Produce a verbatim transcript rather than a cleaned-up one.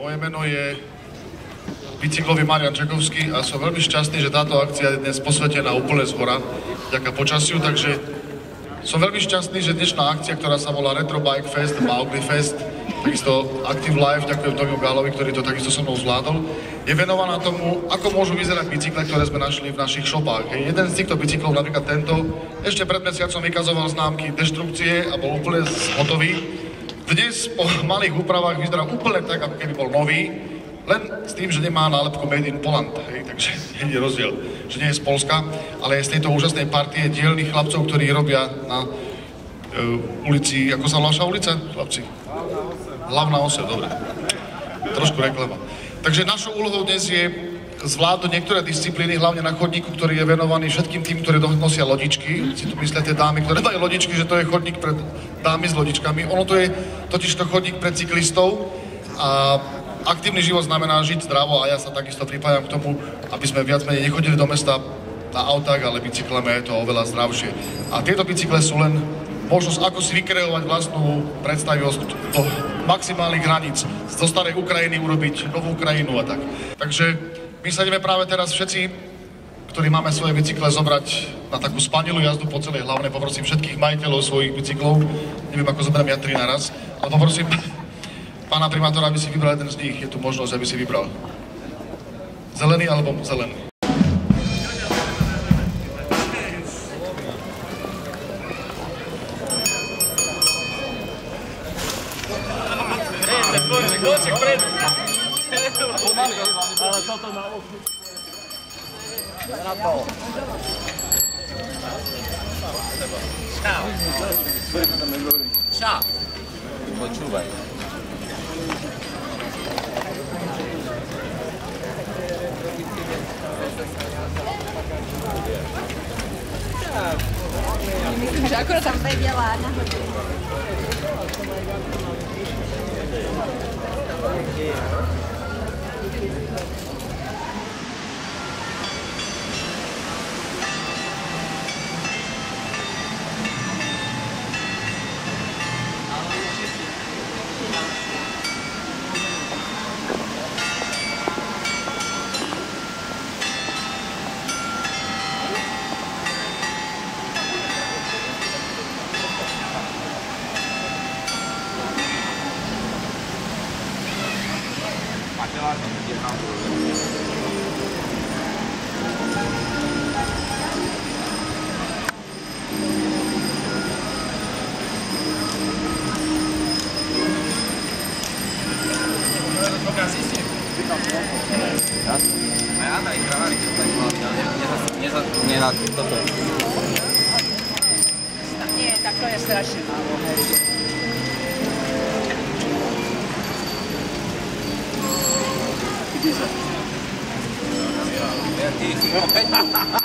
Moje meno je bicyklový Marian Čekovský a som veľmi šťastný, že táto akcia je dnes posvetená úplne zhora, vďaka počasiu, takže som veľmi šťastný, že dnešná akcia, ktorá sa volá Retro Bike Fest, Maugle Fest, takisto Active Life, ďakujem Tomiu Gálovi, ktorý to takisto so mnou zvládol, je venovaná tomu, ako môžu vyzerať bicykle, ktoré sme našli v našich shopách. Hej. Jeden z týchto bicyklov, napríklad tento, ešte pred mesiacom vykazoval známky deštrukcie a bol úplne hotový. Dnes po malých úpravách vyzerá úplne tak, ako keby bol nový, len s tým, že nemá nálepku Made in Poland, hej, takže je rozdiel, že nie je z Polska, ale je z tejto úžasnej partie dielných chlapcov, ktorí robia na uh, ulici, ako sa volá vaša ulica, chlapci? Hlavná osev, dobre. Trošku reklama. Takže našou úlohou dnes je zvládnuť niektoré disciplíny, hlavne na chodníku, ktorý je venovaný všetkým tým, ktorí nosia lodičky. Si tu myslia tie dámy, ktoré majú lodičky, že to je chodník pre dámy s lodičkami. Ono to je totiž to chodník pre cyklistov a aktívny život znamená žiť zdravo a ja sa takisto pripájam k tomu, aby sme viac menej nechodili do mesta na autách, ale bicyklami je to oveľa zdravšie. A tieto bicykle sú len možnosť, ako si vykreovať vlastnú predstavivosť do maximálnych hraníc. Zo starej Ukrajiny urobiť novú krajinu a tak. Takže my sa ideme práve teraz všetci, ktorí máme svoje bicykle, zobrať na takú spanilú jazdu po celej hlavnej. Poprosím všetkých majiteľov svojich bicyklov, neviem ako zoberiem ja tri naraz, ale poprosím pána primátora, aby si vybral jeden z nich. Je tu možnosť, aby si vybral zelený alebo zelený. Ale toto na oknu. Na to. Čau. Čau. Počúvaj. Myslím, že akorát tam vedela na hodinu. Nie na toto. Nie, tak to je strašne málo. Ja, ty,